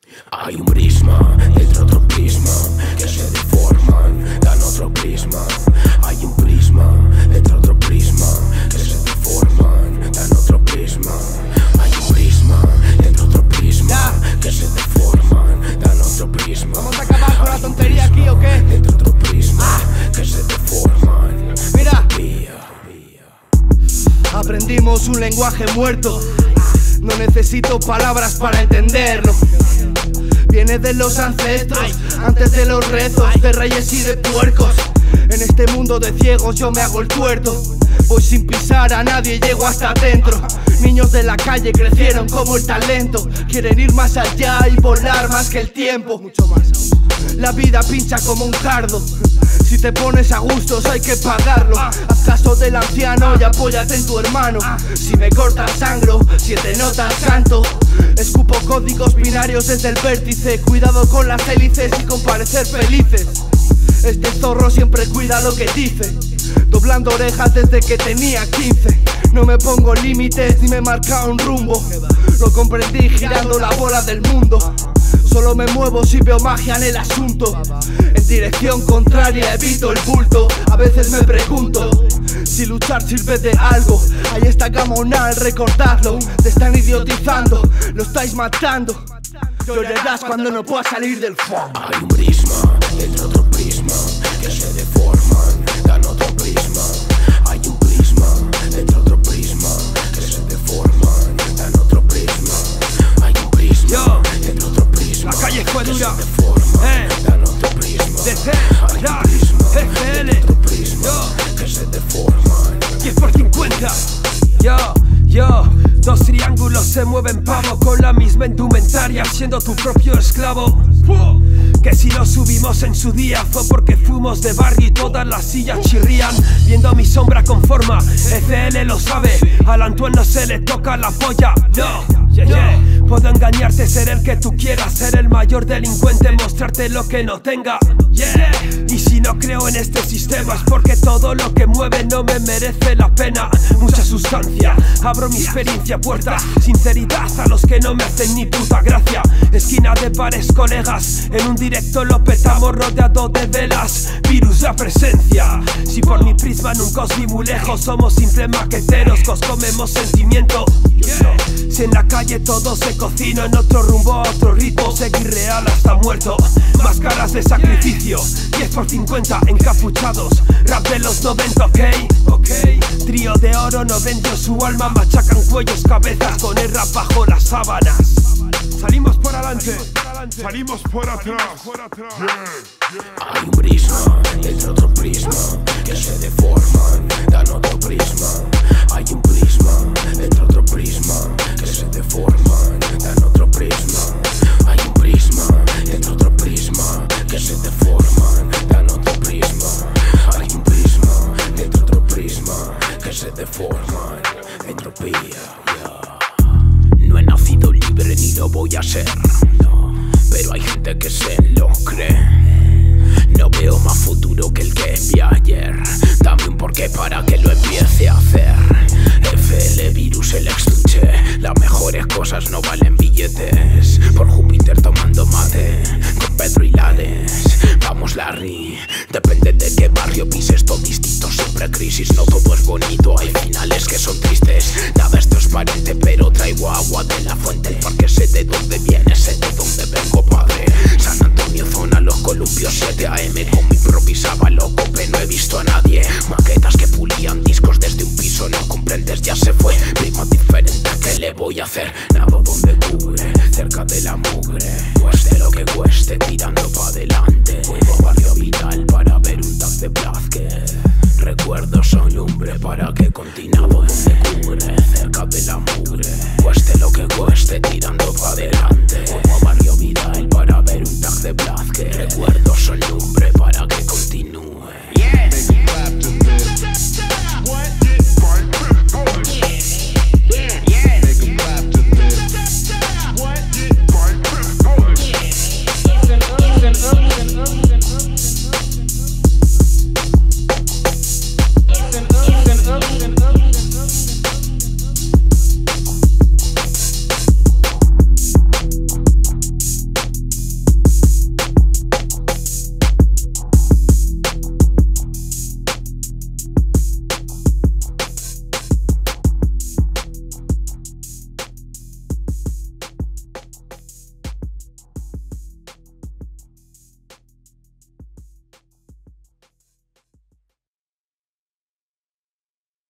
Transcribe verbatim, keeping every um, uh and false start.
Hay un prisma, dentro otro prisma, que se deforman, dan otro prisma. Hay un prisma, dentro otro prisma, que se deforman, dan otro prisma. Hay un prisma, dentro otro prisma, que se deforman, dan otro prisma. ¿Vamos a acabar con la tontería aquí o qué? Dentro otro prisma, que se deforman. Mira, aprendimos un lenguaje muerto. No necesito palabras para entenderlo. Viene de los ancestros, antes de los rezos, de reyes y de puercos. En este mundo de ciegos yo me hago el tuerto. Voy sin pisar a nadie, llego hasta dentro. Niños de la calle crecieron como el talento. Quieren ir más allá y volar más que el tiempo. Mucho más. La vida pincha como un cardo. Si te pones a gustos hay que pagarlo. Haz caso del anciano y apóyate en tu hermano. Si me cortas sangro, siete notas canto. Escupo códigos binarios desde el vértice. Cuidado con las hélices y con parecer felices. Este zorro siempre cuida lo que dice, doblando orejas desde que tenía quince. No me pongo límites ni me marca un rumbo. Lo comprendí girando la bola del mundo. Solo me muevo si veo magia en el asunto. En dirección contraria evito el bulto. A veces me pregunto si luchar sirve de algo. Ahí está Gamonal, recordadlo. Te están idiotizando, lo estáis matando. Llorarás cuando no puedas salir del fondo. Hay un prisma, dentro otro prisma, que se deforman, dan otro prisma. Hay un prisma, dentro otro prisma, que se deforman, dan otro prisma. Hay un prisma, dentro otro prisma, la calle fue que dura. se deforman, eh. dan otro prisma. D C, Hay un Jack, prisma, F L, dentro otro prisma, yo. que se deforman. diez por cincuenta. Yo, yo, dos triángulos se mueven pavo con la misma indumentaria, siendo tu propio esclavo. Que si nos subimos en su día fue porque fuimos de barrio y todas las sillas chirrían. Viendo mi sombra con forma, F L lo sabe, al Antoine no se le toca la polla. No, yeah, yeah. Puedo engañarte, ser el que tú quieras, ser el mayor delincuente, mostrarte lo que no tenga. Yeah. Y si no creo en este sistema es porque todo lo que mueve no me merece la pena. Mucha sustancia, abro mi experiencia puerta, sinceridad a los que no me hacen ni puta gracia. Esquina de pares colegas, en un directo lo petamos rodeado de velas. Virus la presencia, si por mi prisma nunca os vi muy lejos. Somos simples maqueteros que os comemos sentimiento. Si en la calle todo se cocina, en otro rumbo a otro ritmo, seguir real hasta muerto. Máscaras de sacrificio, diez por cincuenta encapuchados, rap de los noventa, ok, ok. Trío de oro no vendió su alma, machacan cuellos, cabezas con el rap bajo las sábanas. Salimos por adelante, Salimos por atrás. Hay un prisma, dentro otro prisma, que se deforman, dan otro prisma. Hay un prisma, dentro otro prisma, que se deforman, dan otro prisma. Hay un prisma, dentro otro prisma, que se deforman, dan otro prisma. Hay un prisma, dentro otro prisma, que se deforman, entropía, yeah. No he nacido libre ni lo voy a ser, no, pero hay gente que se lo cree. No veo más futuro que el que vi ayer. Dame un porqué para que lo empiece a hacer. F L virus el estuche. Las mejores cosas no valen billetes. Por Júpiter tomando mate con Pedro y Lares. Vamos Larry, depende de qué barrio pises. Todo distinto, siempre crisis. No todo es bonito, hay finales que son tristes. Nada es transparente, pero traigo agua de la fuente. Porque sé de dónde viene, sé de dónde vengo, padre. San Antonio, zona, los columpios, siete A M. Como improvisaba loco, pero no he visto a nadie. Maquetas que pulían discos desde un piso, no comprendes, ya se fue. Prima diferente, ¿qué le voy a hacer? Nado donde cubre, cerca de la